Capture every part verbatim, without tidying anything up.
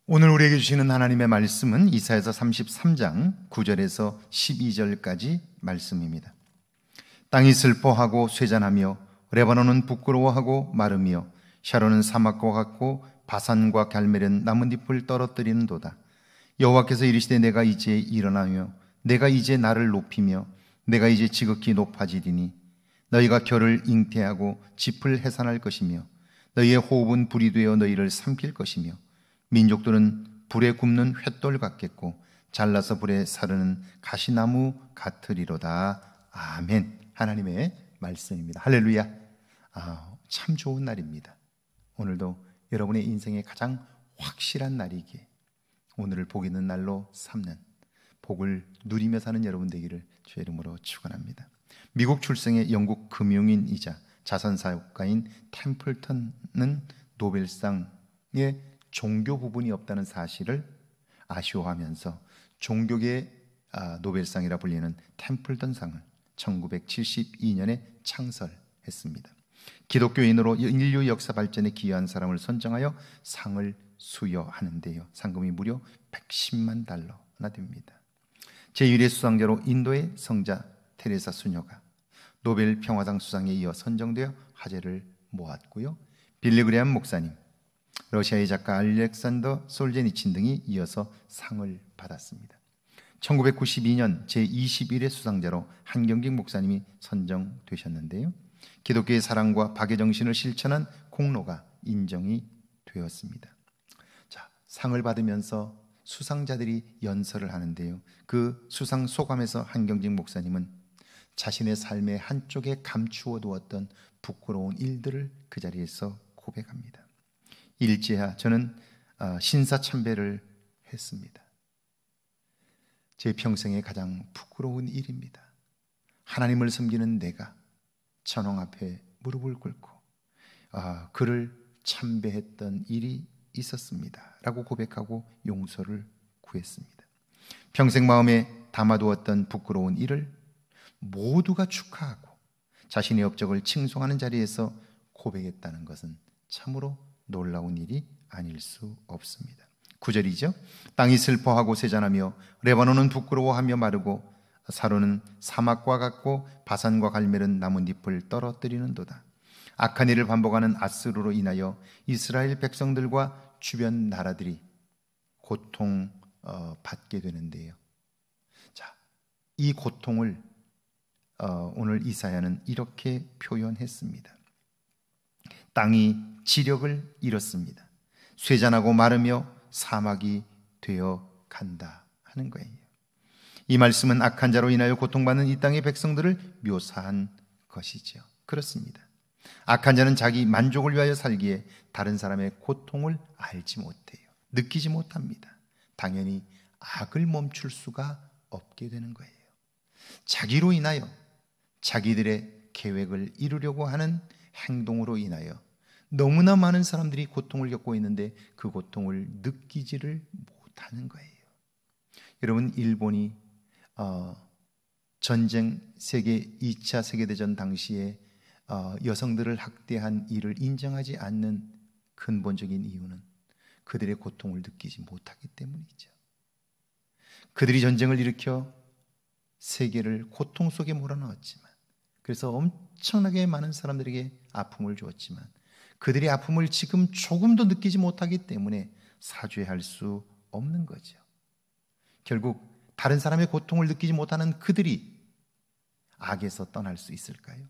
오늘 우리에게 주시는 하나님의 말씀은 이사야서 삼십삼 장 구 절에서 십이 절까지 말씀입니다. 땅이 슬퍼하고 쇠잔하며 레바논은 부끄러워하고 마르며 샤론은 사막과 같고 바산과 갈멜은 나뭇잎을 떨어뜨리는도다. 여호와께서 이르시되 내가 이제 일어나며 내가 이제 나를 높이며 내가 이제 지극히 높아지리니 너희가 결을 잉태하고 짚을 해산할 것이며 너희의 호흡은 불이 되어 너희를 삼킬 것이며 민족들은 불에 굽는 횃돌 같겠고 잘라서 불에 사르는 가시나무 같으리로다. 아멘. 하나님의 말씀입니다. 할렐루야. 아, 참 좋은 날입니다. 오늘도 여러분의 인생의 가장 확실한 날이기에 오늘을 복 있는 날로 삼는, 복을 누리며 사는 여러분 되기를 주의 이름으로 축원합니다. 미국 출생의 영국 금융인이자 자선사업가인 템플턴은 노벨상의 종교 부분이 없다는 사실을 아쉬워하면서 종교계의 노벨상이라 불리는 템플턴상을 천구백칠십이 년에 창설했습니다. 기독교인으로 인류 역사 발전에 기여한 사람을 선정하여 상을 수여하는데요, 상금이 무려 백십만 달러나 됩니다. 제일 회 수상자로 인도의 성자 테레사 수녀가 노벨 평화상 수상에 이어 선정되어 화제를 모았고요, 빌리 그레함 목사님, 러시아의 작가 알렉산더 솔제니친 등이 이어서 상을 받았습니다. 천구백구십이 년 제이십일 회 수상자로 한경직 목사님이 선정되셨는데요, 기독교의 사랑과 박애 정신을 실천한 공로가 인정이 되었습니다. 자, 상을 받으면서 수상자들이 연설을 하는데요, 그 수상 소감에서 한경직 목사님은 자신의 삶의 한쪽에 감추어 두었던 부끄러운 일들을 그 자리에서 고백합니다. 일제하 저는 신사참배를 했습니다. 제 평생의 가장 부끄러운 일입니다. 하나님을 섬기는 내가 천황 앞에 무릎을 꿇고 아, 그를 참배했던 일이 있었습니다 라고 고백하고 용서를 구했습니다. 평생 마음에 담아두었던 부끄러운 일을 모두가 축하하고 자신의 업적을 칭송하는 자리에서 고백했다는 것은 참으로 놀라운 일이 아닐 수 없습니다. 구 절이죠. 땅이 슬퍼하고 쇠잔하며 레바논은 부끄러워하며 마르고 사로는 사막과 같고 바산과 갈멜은 나뭇잎을 떨어뜨리는도다. 악한 일을 반복하는 아스루로 인하여 이스라엘 백성들과 주변 나라들이 고통 어, 받게 되는데요. 자, 이 고통을 어, 오늘 이사야는 이렇게 표현했습니다. 땅이 지력을 잃었습니다. 쇠잔하고 마르며 사막이 되어 간다 하는 거예요. 이 말씀은 악한 자로 인하여 고통받는 이 땅의 백성들을 묘사한 것이죠. 그렇습니다. 악한 자는 자기 만족을 위하여 살기에 다른 사람의 고통을 알지 못해요. 느끼지 못합니다. 당연히 악을 멈출 수가 없게 되는 거예요. 자기로 인하여 자기들의 계획을 이루려고 하는 행동으로 인하여 너무나 많은 사람들이 고통을 겪고 있는데 그 고통을 느끼지를 못하는 거예요. 여러분, 일본이 어, 전쟁 세계 이 차 세계대전 당시에 어, 여성들을 학대한 일을 인정하지 않는 근본적인 이유는 그들의 고통을 느끼지 못하기 때문이죠. 그들이 전쟁을 일으켜 세계를 고통 속에 몰아넣었지만, 그래서 엄청나게 많은 사람들에게 아픔을 주었지만 그들의 아픔을 지금 조금도 느끼지 못하기 때문에 사죄할 수 없는 거죠. 결국 다른 사람의 고통을 느끼지 못하는 그들이 악에서 떠날 수 있을까요?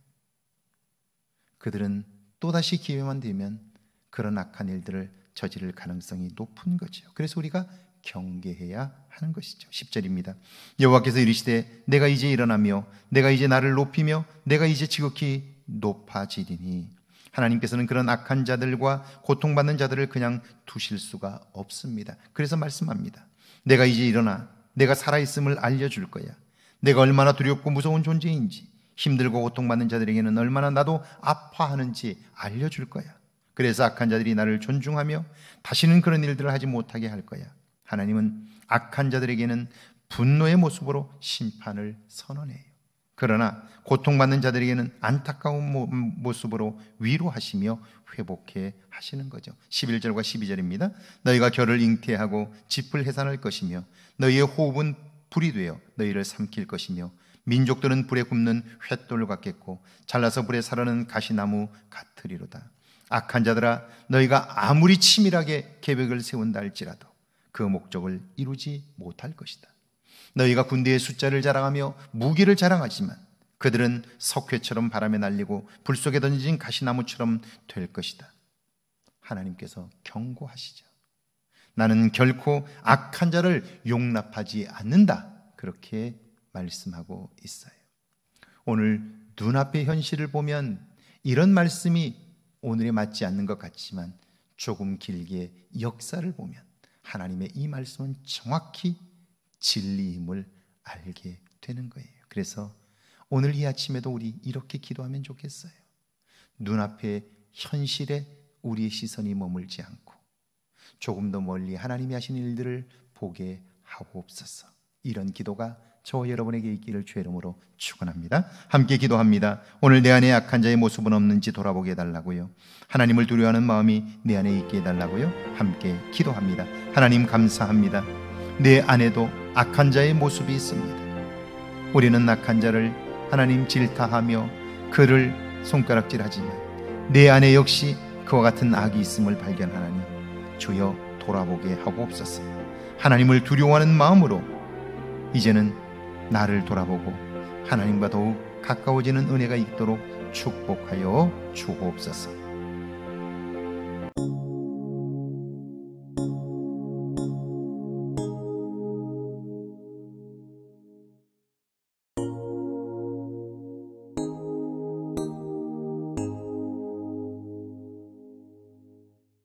그들은 또다시 기회만 되면 그런 악한 일들을 저지를 가능성이 높은 거죠. 그래서 우리가 경계해야 하는 것이죠. 십 절입니다. 여호와께서 이르시되 내가 이제 일어나며 내가 이제 나를 높이며 내가 이제 지극히 높아지리니. 하나님께서는 그런 악한 자들과 고통받는 자들을 그냥 두실 수가 없습니다. 그래서 말씀합니다. 내가 이제 일어나 내가 살아있음을 알려줄 거야. 내가 얼마나 두렵고 무서운 존재인지, 힘들고 고통받는 자들에게는 얼마나 나도 아파하는지 알려줄 거야. 그래서 악한 자들이 나를 존중하며 다시는 그런 일들을 하지 못하게 할 거야. 하나님은 악한 자들에게는 분노의 모습으로 심판을 선언해요. 그러나 고통받는 자들에게는 안타까운 모습으로 위로하시며 회복해 하시는 거죠. 십일 절과 십이 절입니다. 너희가 결을 잉태하고 짚을 해산할 것이며 너희의 호흡은 불이 되어 너희를 삼킬 것이며 민족들은 불에 굽는 횃돌 같겠고 잘라서 불에 사르는 가시나무 같으리로다. 악한 자들아, 너희가 아무리 치밀하게 계획을 세운다 할지라도 그 목적을 이루지 못할 것이다. 너희가 군대의 숫자를 자랑하며 무기를 자랑하지만 그들은 석회처럼 바람에 날리고 불 속에 던진 가시나무처럼 될 것이다. 하나님께서 경고하시죠. 나는 결코 악한 자를 용납하지 않는다. 그렇게 말씀하고 있어요. 오늘 눈앞의 현실을 보면 이런 말씀이 오늘에 맞지 않는 것 같지만 조금 길게 역사를 보면 하나님의 이 말씀은 정확히 진리임을 알게 되는 거예요. 그래서 오늘 이 아침에도 우리 이렇게 기도하면 좋겠어요. 눈앞의 현실에 우리의 시선이 머물지 않고 조금 더 멀리 하나님이 하신 일들을 보게 하옵소서. 이런 기도가 저와 여러분에게 있기를 주의 이름으로 축원합니다. 함께 기도합니다. 오늘 내 안에 악한 자의 모습은 없는지 돌아보게 해달라고요. 하나님을 두려워하는 마음이 내 안에 있게 해달라고요. 함께 기도합니다. 하나님 감사합니다. 내 안에도 악한 자의 모습이 있습니다. 우리는 악한 자를 하나님 질타하며 그를 손가락질하지만 내 안에 역시 그와 같은 악이 있음을 발견하나니 주여 돌아보게 하옵소서. 하나님을 두려워하는 마음으로 이제는 나를 돌아보고 하나님과 더욱 가까워지는 은혜가 있도록 축복하여 주옵소서.